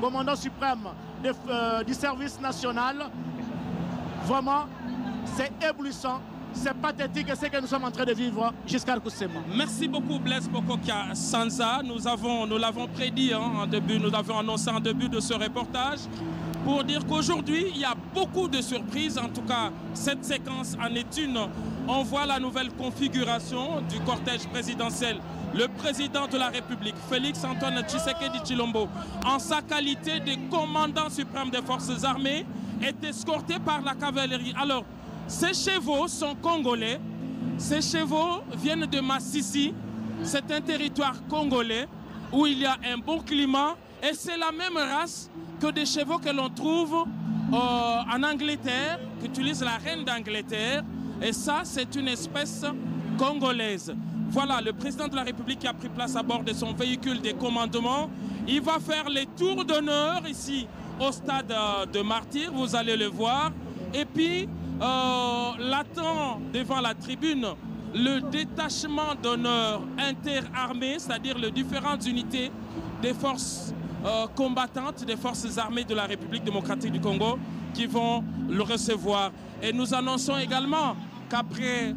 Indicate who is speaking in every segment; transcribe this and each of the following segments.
Speaker 1: commandant suprême du service national. Vraiment, c'est éblouissant, c'est pathétique ce que nous sommes en train de vivre jusqu'à Kusema.
Speaker 2: Merci beaucoup Blaise Bokokia Sanza. Nous l'avons prédit en début, nous l'avons annoncé en début de ce reportage pour dire qu'aujourd'hui, il y a beaucoup de surprises. En tout cas, cette séquence en est une. On voit la nouvelle configuration du cortège présidentiel. Le président de la République, Félix Antoine Tshisekedi Tshilombo, en sa qualité de commandant suprême des forces armées, est escorté par la cavalerie. Alors, ces chevaux sont congolais. Ces chevaux viennent de Massissi. C'est un territoire congolais où il y a un bon climat. Et c'est la même race que des chevaux que l'on trouve en Angleterre, qu'utilise la reine d'Angleterre. Et ça, c'est une espèce congolaise. Voilà, le président de la République qui a pris place à bord de son véhicule de commandement. Il va faire les tours d'honneur ici au stade de Martyrs, vous allez le voir. Et puis, l'attend devant la tribune le détachement d'honneur interarmé, c'est-à-dire les différentes unités des forces combattantes, des forces armées de la République démocratique du Congo qui vont le recevoir. Et nous annonçons également qu'après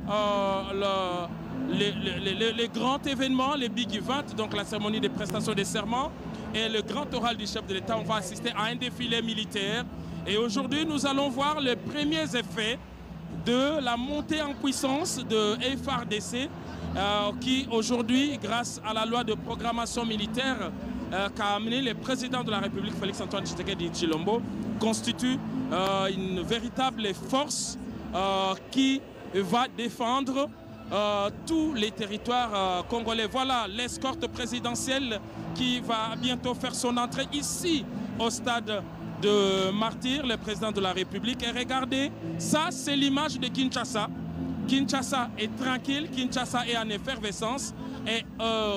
Speaker 2: les grands événements, les Big Events, donc la cérémonie des prestations des serments et le grand oral du chef de l'État, on va assister à un défilé militaire. Et aujourd'hui, nous allons voir les premiers effets de la montée en puissance de FARDC qui aujourd'hui, grâce à la loi de programmation militaire qu'a amené le président de la République, Félix Antoine Tshisekedi Tshilombo, constitue une véritable force qui va défendre tous les territoires congolais. Voilà l'escorte présidentielle qui va bientôt faire son entrée ici au stade de Martyrs, le président de la République. Et regardez, ça c'est l'image de Kinshasa. Kinshasa est tranquille, Kinshasa est en effervescence et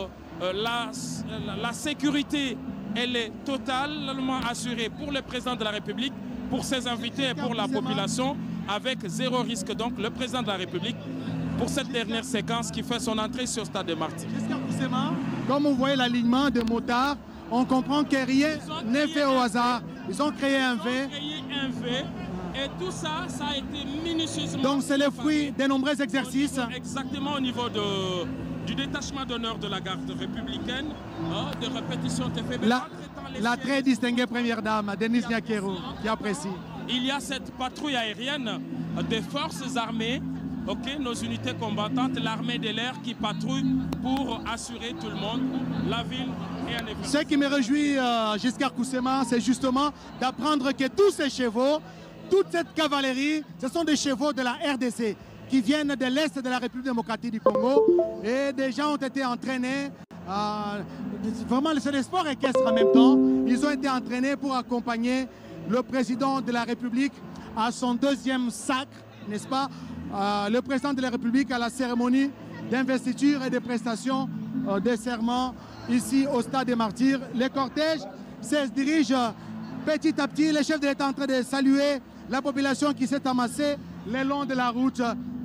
Speaker 2: la sécurité elle est totalement assurée pour le président de la République, pour ses invités et pour la population, avec zéro risque. Donc le président de la République pour cette dernière séquence qui fait son entrée sur le stade de Martyrs.
Speaker 3: Comme vous voyez l'alignement de motards, on comprend que rien n'est fait au hasard. Ils ont créé un V.
Speaker 2: Et tout ça, ça a été minutieusement...
Speaker 3: Donc c'est le fruit de nombreux exercices.
Speaker 2: Exactement au niveau du détachement d'honneur de la garde républicaine, de répétition de fait.
Speaker 3: La très distinguée première dame, Denise Nyakero, qui apprécie.
Speaker 2: Il y a cette patrouille aérienne des forces armées, nos unités combattantes, l'armée de l'air qui patrouille pour assurer tout le monde, la ville et en évidence.
Speaker 3: Ce qui me réjouit, Giscard Kusema, c'est justement d'apprendre que tous ces chevaux, toute cette cavalerie, ce sont des chevaux de la RDC qui viennent de l'Est de la République démocratique du Congo et des gens ont été entraînés. Vraiment, c'est des sports équestres en même temps. Ils ont été entraînés pour accompagner le président de la République à son deuxième sacre, n'est-ce pas? Le président de la République à la cérémonie d'investiture et de prestation des serments ici au stade des Martyrs. Le cortège se dirige petit à petit. Le chef de l'État est en train de saluer la population qui s'est amassée le long de la route.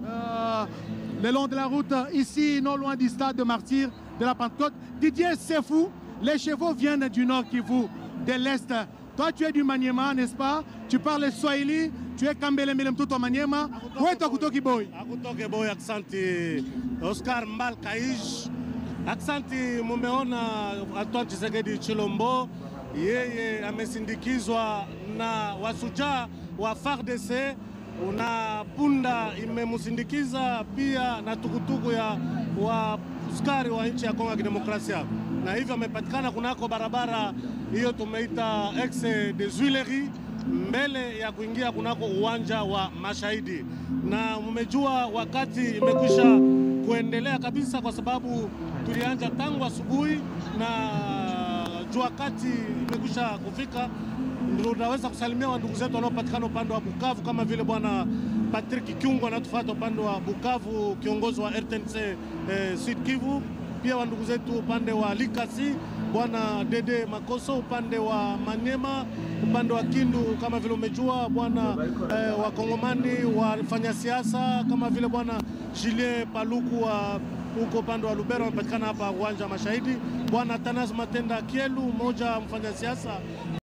Speaker 3: Ici, non loin du stade de Martyrs de la Pentecôte. Didier Sefou, les chevaux viennent du nord Kivu, de l'Est. Toi, tu es du Maniema, n'est-ce pas? Tu parles Swahili, tu es Kambele Melemtuto Maniema. Où est Akutoki Boy?
Speaker 4: Akutoki Boy, aksanti Oscar Mbal Kaish. Aksanti mumeona Antoine Tshisekedi Tshilombo. Yeye amesindikizwa na wasujaa wa FARDC. Una punda imemusindikiza pia na tukutuku ya askari wa nchi ya Kongo ya Kidemokrasia, na hivyo amepatikana kunako barabara hiyo tumeita Exe des Huileries mbele ya kuingia kunako uwanja wa Mashahidi. Na mmejua wakati imekwisha kuendelea kabisa kwa sababu tulianza tangu asubuhi na jua kati imekwisha kufika. Ndio tunaweza kusalimia wa ndugu zetu wanaopatikana upande wa Bukavu kama vile bwana Patrick Kyungu anatufuata upande wa Bukavu, kiongozi wa RTNC Sud Kivu. Pia wa ndugu zetu upande wa Likasi, bwana Dede Makoso upande wa Maniema, upande wa Kindu kama vile umejua bwana wa Kongomani wafanya siasa kama vile bwana Julien Paluku wa huko upande wa Lubero anapatikana hapa uwanja Mashahidi. Bwana Tanas Matenda Kielu mmoja mfanya siasa